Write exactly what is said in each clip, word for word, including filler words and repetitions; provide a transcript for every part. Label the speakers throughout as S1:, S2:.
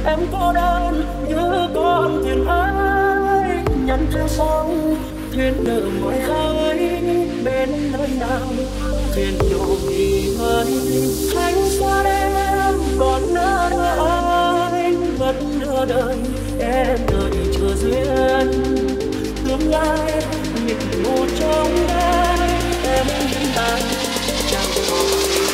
S1: em cô đơn như con thuyền ái nhắn theo sóng thuyền nợ ngoài khơi bên nơi nào thuyền đổ nghỉ ngơi ánh xa đêm còn nỡ anh vẫn nỡ đợi em đợi chờ duyên tương lai nhịp một trong đây em hiện tại chẳng còn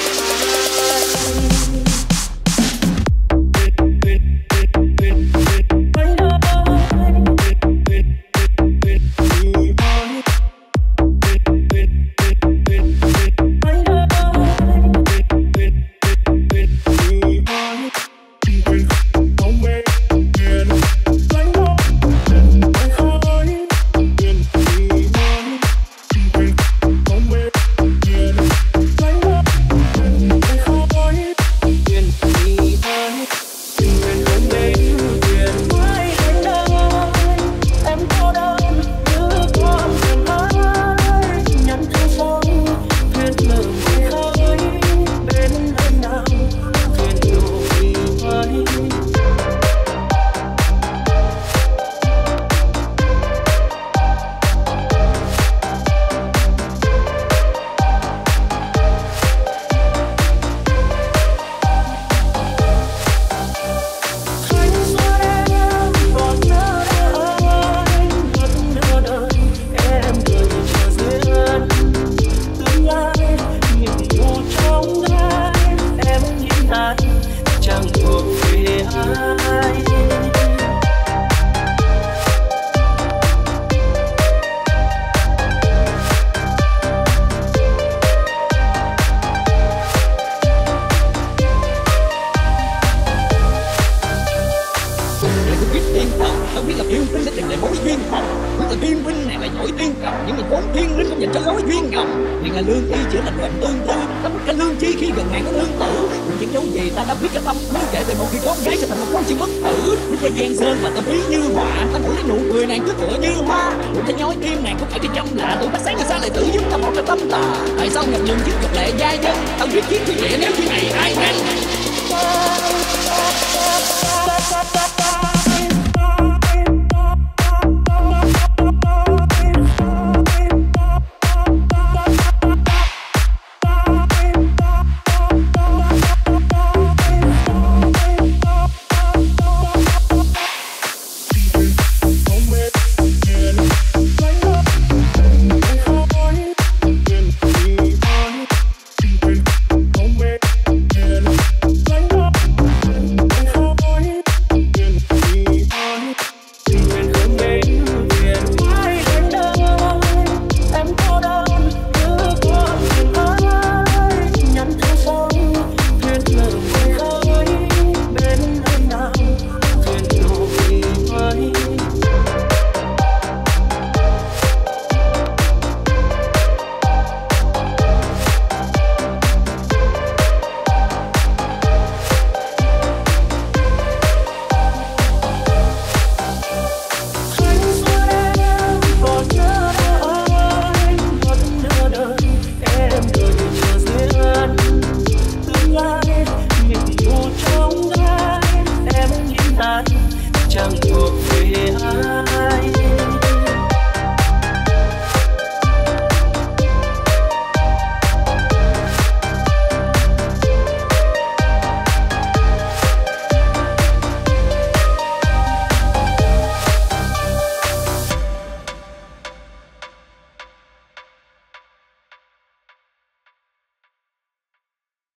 S1: tại sao ngập ngừng chiếc ngọc lệ gia dân tao biết chiếc như vậy nếu khi này ai ngăn